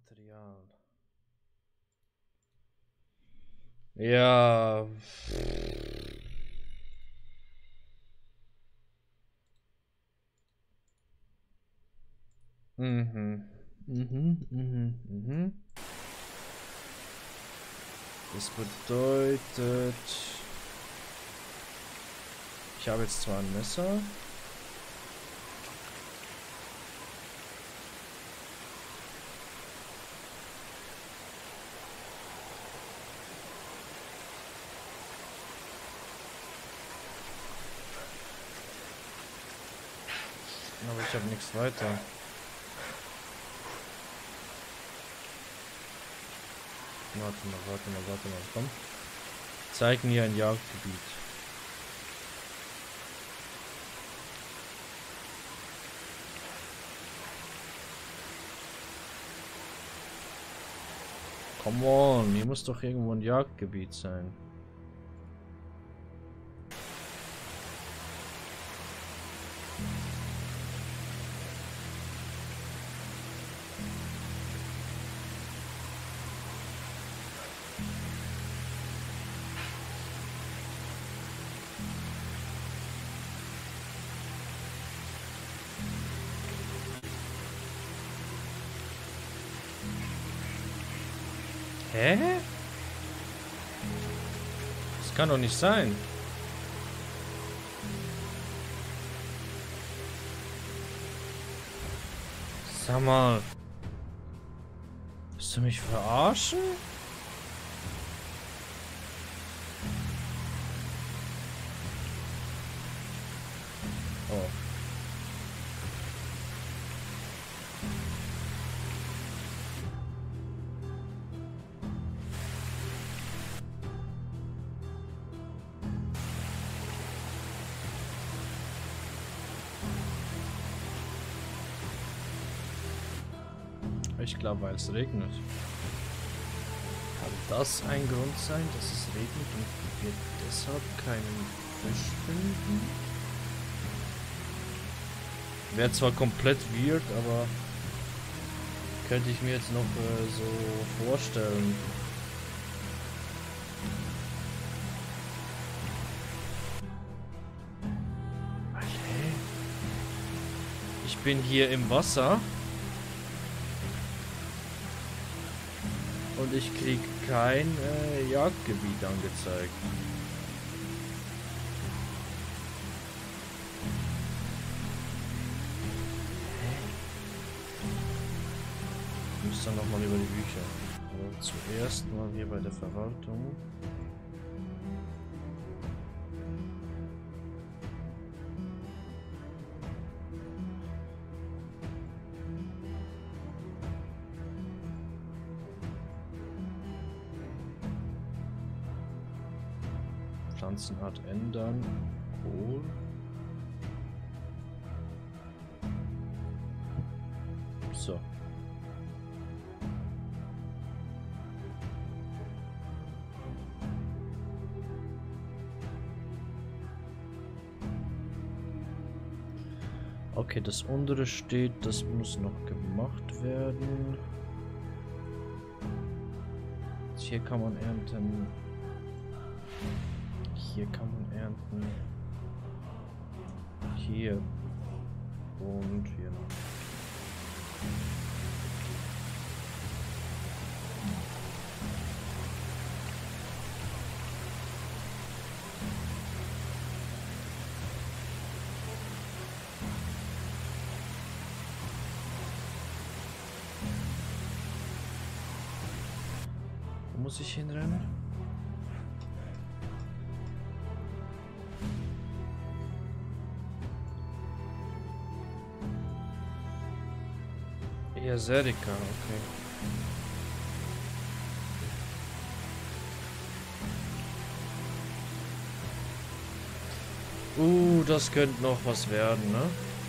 Material. Ja. Das bedeutet, ich habe jetzt zwar ein Messer. Aber ich habe nichts weiter. Warte mal, komm. Zeig mir ein Jagdgebiet. Come on, hier muss doch irgendwo ein Jagdgebiet sein. Hä? Das kann doch nicht sein. Sag mal. Willst du mich verarschen? Oh. Ich glaube, weil es regnet. Kann das ein Grund sein, dass es regnet und wir deshalb keinen Fisch finden? Wäre zwar komplett weird, aber könnte ich mir jetzt noch so vorstellen. Okay. Ich bin hier im Wasser. Und ich krieg kein Jagdgebiet angezeigt. Ich muss dann nochmal über die Bücher. Aber zuerst mal hier bei der Verwaltung. Pflanzenart ändern. Kohl. So. Okay, das untere steht, das muss noch gemacht werden. Hier kann man ernten. Hier kann man ernten. Hier. Und hier noch. Wo muss ich hinrennen? Ja, Serika, okay. Das könnte noch was werden, ne?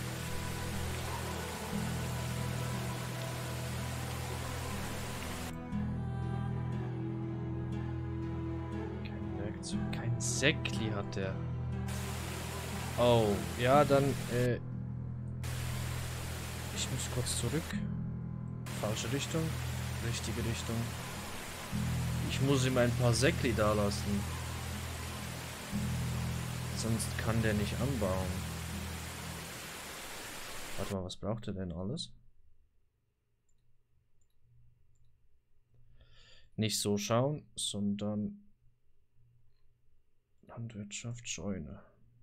Kein Werkzeug, kein Säckli hat der. Oh, ja, dann, ich muss kurz zurück. Falsche Richtung. richtige Richtung. Ich muss ihm ein paar Säckli da lassen. Sonst kann der nicht anbauen. Warte mal, was braucht er denn alles? Nicht so schauen, sondern Landwirtschaft, Scheune.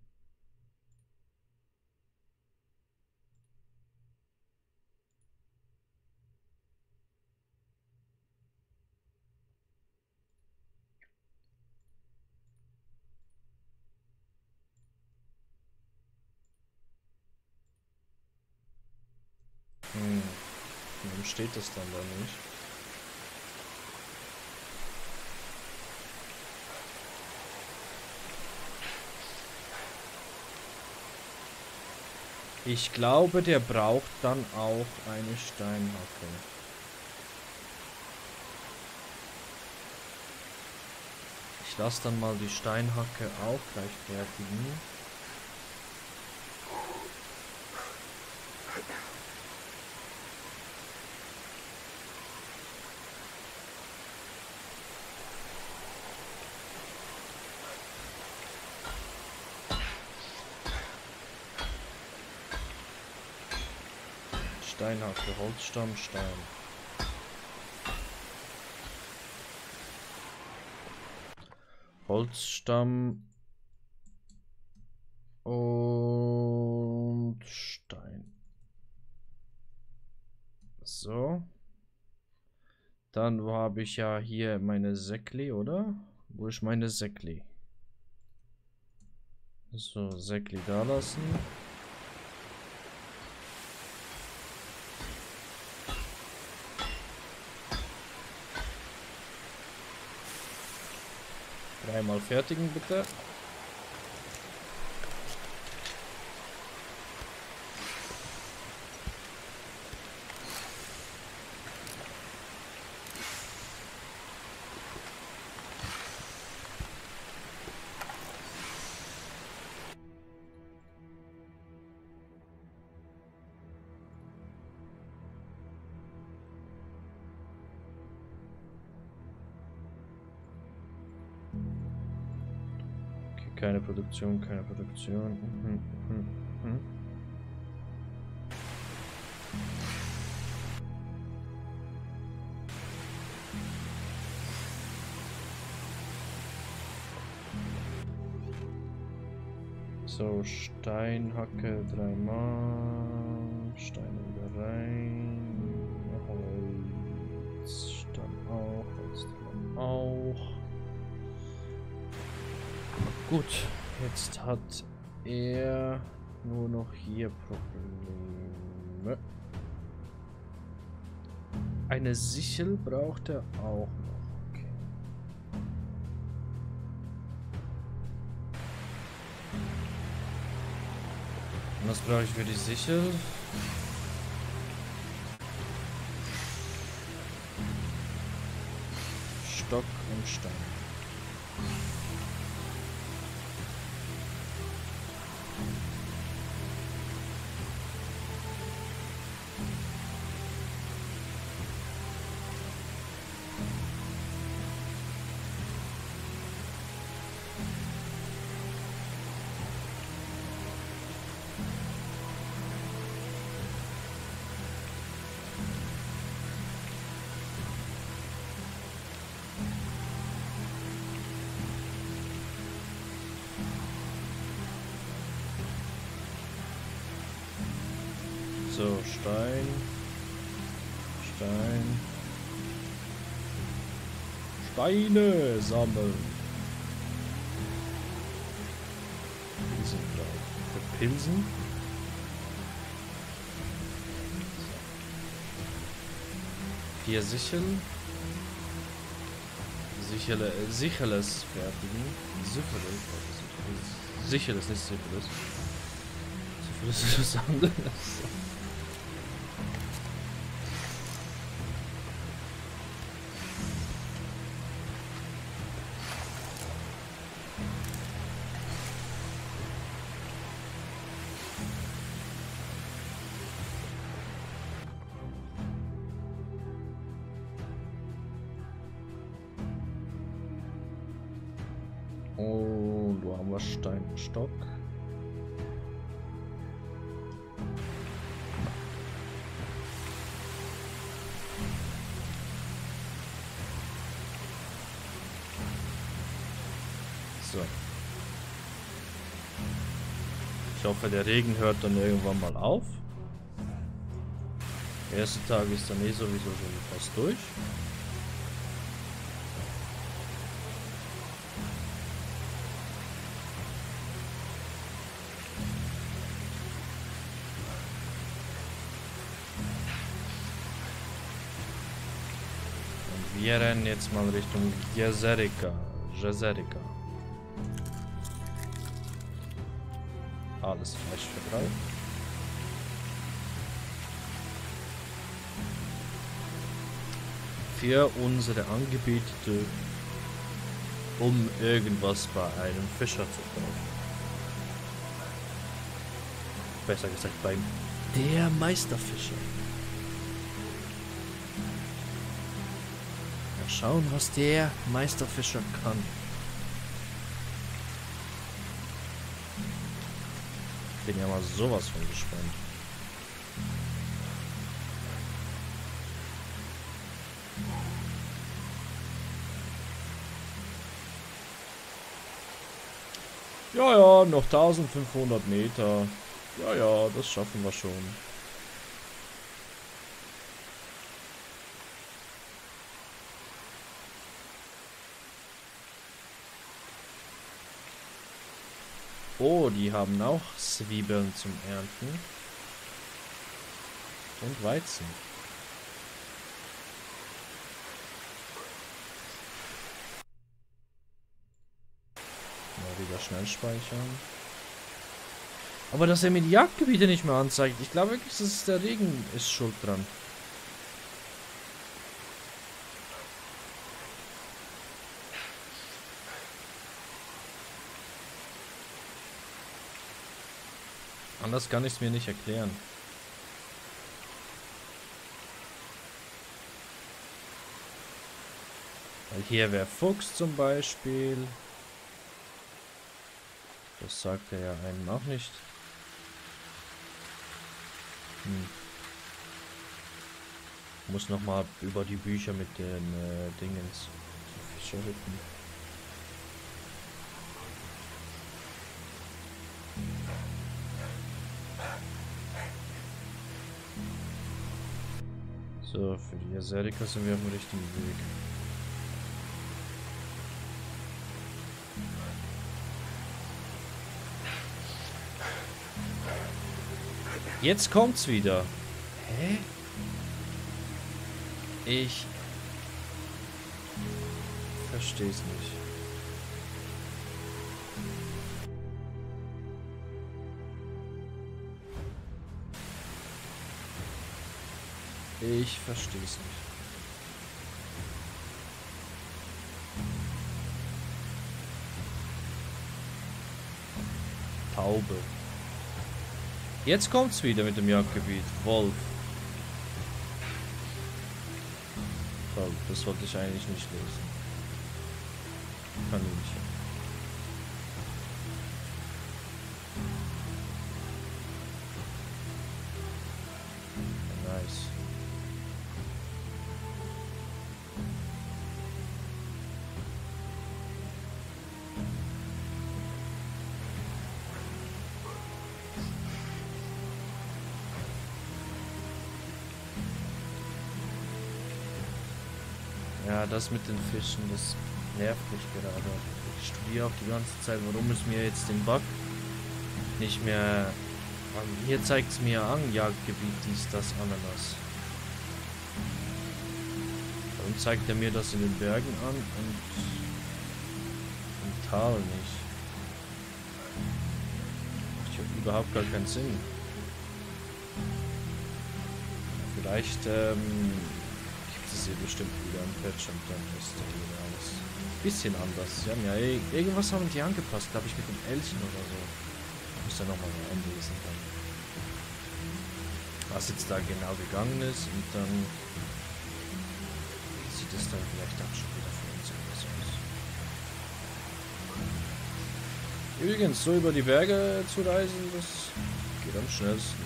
Warum steht das dann da nicht? Ich glaube, der braucht dann auch eine Steinhacke. Ich lasse dann mal die Steinhacke auch gleich fertigen. Steinhacke, Holzstamm, Stein. Holzstamm und Stein. So. Dann habe ich ja hier meine Säckli, oder? Wo ist meine Säckli? So, Säckli da lassen. Dreimal fertigen, bitte. Keine Produktion, keine Produktion. So, Steinhacke dreimal. Steine wieder rein. Holz dann auch. Holz dann auch. Gut, jetzt hat er nur noch hier Probleme. Eine Sichel braucht er auch noch. Okay. Und was brauche ich für die Sichel? Stock und Stein. So, Stein. Steine sammeln. Pilsen drauf. Für Pilsen. Hier Sicheln. Sicheles fertigen. Sicheles, nicht Syphilis. Syphilis ist was anderes. Und wo haben wir Steinstock? So. Ich hoffe, der Regen hört dann irgendwann mal auf. Der erste Tag ist dann sowieso schon fast durch. Und wir rennen jetzt mal Richtung Jezerika. Alles Fleisch verbraucht. Für unsere Angebetete, um irgendwas bei einem Fischer zu kaufen. Besser gesagt beim der Meisterfischer. Mal schauen, was der Meisterfischer kann. Bin ja mal sowas von gespannt. Ja, noch 1500 Meter. Ja, das schaffen wir schon. Oh, die haben auch Zwiebeln zum Ernten. Und Weizen. Mal wieder schnell speichern. Aber dass er mir die Jagdgebiete nicht mehr anzeigt. Ich glaube wirklich, dass es der Regen ist schuld dran. Anders kann ich es mir nicht erklären. Weil hier wäre Fuchs zum Beispiel. Das sagt er ja einem auch nicht. Muss nochmal über die Bücher mit den Dingens. Fischerhütten. So, für die Jezerika sind wir auf dem richtigen Weg. Jetzt kommt's wieder. Hä? Ich versteh's nicht. Ich versteh's nicht. Taube. Jetzt kommt's wieder mit dem Jagdgebiet. Wolf. Toll, das wollte ich eigentlich nicht lesen. Kaninchen. Nice. Ja, das mit den Fischen, das nervt mich gerade. Ich studiere auch die ganze Zeit, warum es mir jetzt den Bug nicht mehr... Hier zeigt es mir an, Jagdgebiet, dies, das, Ananas. Warum zeigt er mir das in den Bergen an und im Tal nicht? Ich habe überhaupt gar keinen Sinn. Vielleicht gibt es hier bestimmt wieder ein Patch und dann ist das wieder alles ein bisschen anders. Sie haben ja irgendwas haben die angepasst, glaube ich, mit dem Elchen oder so. Ich muss da nochmal einlesen dann. Was jetzt da genau gegangen ist und dann sieht es dann vielleicht auch schon wieder für uns anders aus. Übrigens, so über die Berge zu reisen, das geht am schnellsten.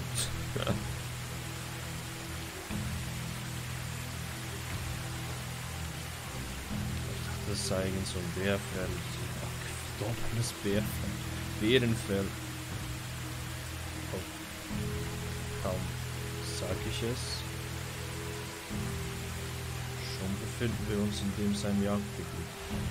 Das sei irgend so ein Bärfeld. Ach, doppeltes Bärfeld. Bärenfeld. Oh. Kaum sag ich es. Schon befinden wir uns in dem sein Jagdgebiet.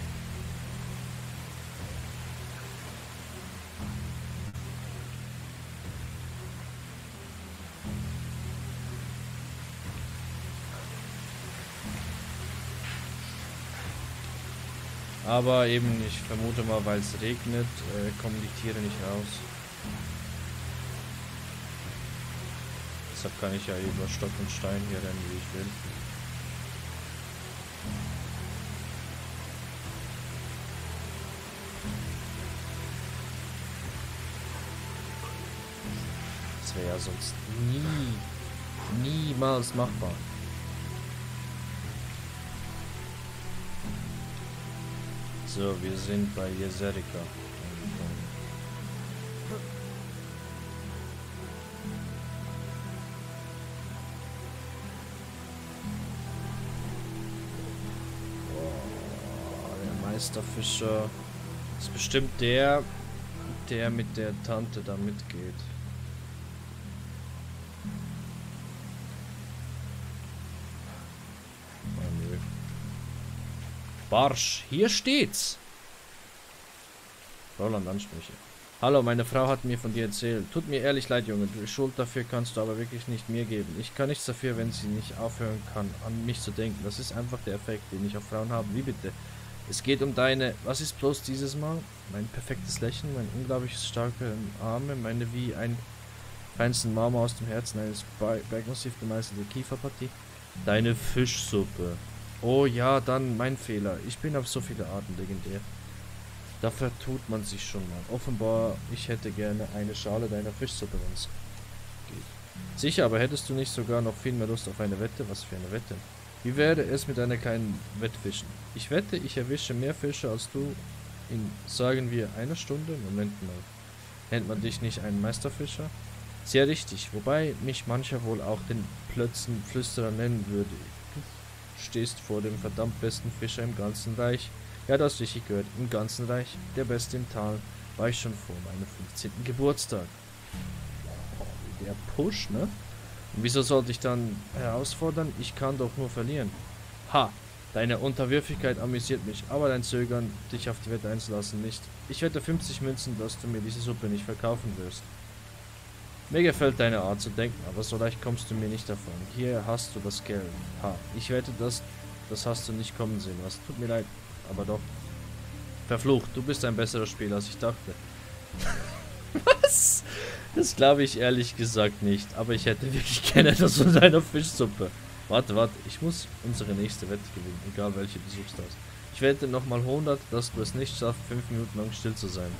Aber eben, ich vermute mal, weil es regnet, kommen die Tiere nicht raus. Deshalb kann ich ja über Stock und Stein hier rennen, wie ich will. Das wäre ja sonst niemals machbar. So, wir sind bei Jezerika. Der Meisterfischer ist bestimmt der mit der Tante da mitgeht. Barsch, hier steht's. Roland Ansprüche. Hallo, meine Frau hat mir von dir erzählt. Tut mir ehrlich leid, Junge. Die Schuld dafür kannst du aber wirklich nicht mir geben. Ich kann nichts dafür, wenn sie nicht aufhören kann, an mich zu denken. Das ist einfach der Effekt, den ich auf Frauen habe. Wie bitte? Es geht um deine... Was ist bloß dieses Mal? Mein perfektes Lächeln, meine unglaublich starke Arme, meine wie ein feinsten Marmor aus dem Herzen eines bergmassiv gemeißelte Kieferpartie. Deine Fischsuppe. Oh ja, dann mein Fehler. Ich bin auf so viele Arten legendär. Da vertut man sich schon mal. Offenbar, ich hätte gerne eine Schale deiner Fischsuppe, wenn es geht. Sicher, aber hättest du nicht sogar noch viel mehr Lust auf eine Wette? Was für eine Wette? Wie wäre es mit einer kleinen Wettfischen? Ich wette, ich erwische mehr Fische als du in, sagen wir, einer Stunde? Moment mal. Nennt man dich nicht einen Meisterfischer? Sehr richtig, wobei mich mancher wohl auch den Plötzenflüsterer nennen würde. Stehst vor dem verdammt besten Fischer im ganzen Reich. Ja, das richtig gehört. Im ganzen Reich. Der Beste im Tal. War ich schon vor meinem 15. Geburtstag. Oh, der Push, ne? Und wieso sollte ich dann herausfordern? Ich kann doch nur verlieren. Ha! Deine Unterwürfigkeit amüsiert mich, aber dein Zögern, dich auf die Wette einzulassen, nicht. Ich wette 50 Münzen, dass du mir diese Suppe nicht verkaufen wirst. Mir gefällt deine Art zu denken, aber so leicht kommst du mir nicht davon. Hier hast du das Geld. Ha, ich wette, das hast du nicht kommen sehen. Was tut mir leid, aber doch. Verflucht, du bist ein besserer Spieler, als ich dachte. Was? Das glaube ich ehrlich gesagt nicht, aber ich hätte wirklich gerne etwas von deiner Fischsuppe. Warte, ich muss unsere nächste Wette gewinnen, egal welche du suchst hast. Ich wette nochmal 100, dass du es nicht schaffst, 5 Minuten lang still zu sein.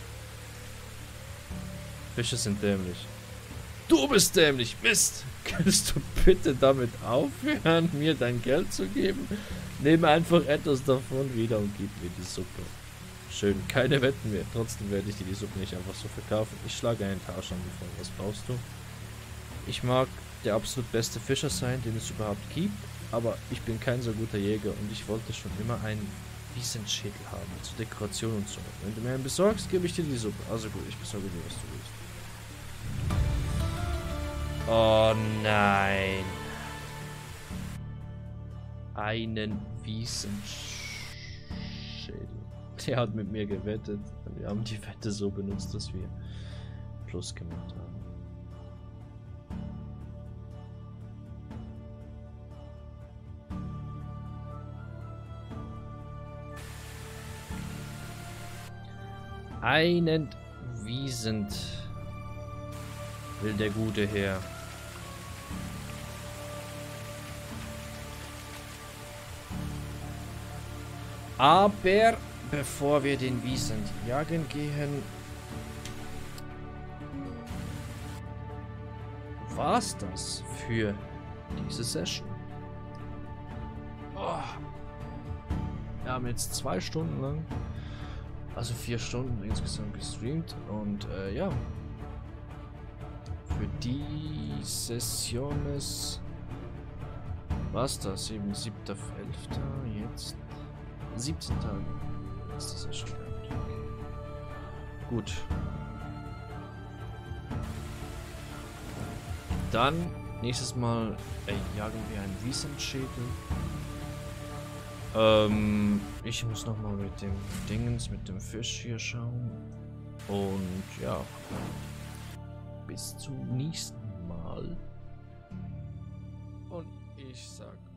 Fische sind dämlich. Du bist dämlich, Mist! Könntest du bitte damit aufhören, mir dein Geld zu geben? Nehme einfach etwas davon wieder und gib mir die Suppe. Schön, keine Wetten mehr. Trotzdem werde ich dir die Suppe nicht einfach so verkaufen. Ich schlage einen Tausch an, bevor. Was brauchst du? Ich mag der absolut beste Fischer sein, den es überhaupt gibt, aber ich bin kein so guter Jäger und ich wollte schon immer einen Wiesenschädel haben, zur Dekoration und so. Wenn du mir einen besorgst, gebe ich dir die Suppe. Also gut, ich besorge dir, was du willst. Oh nein. Einen Wiesenschädel. Der hat mit mir gewettet. Wir haben die Wette so benutzt, dass wir Plus gemacht haben. Einen Wiesent will der gute Herr. Aber bevor wir den Wiesent jagen gehen, war's das für diese Session. Oh. Wir haben jetzt 2 Stunden lang Also 4 Stunden insgesamt gestreamt und ja. Für die Session war's das, eben 7.11. Jetzt 17 Tage. Ist das ja schon gehabt. Gut. Dann nächstes Mal jagen wir einen Wiesenschädel. Ich muss nochmal mit dem Dingens, mit dem Fisch hier schauen. Und ja. Bis zum nächsten Mal. Und ich sag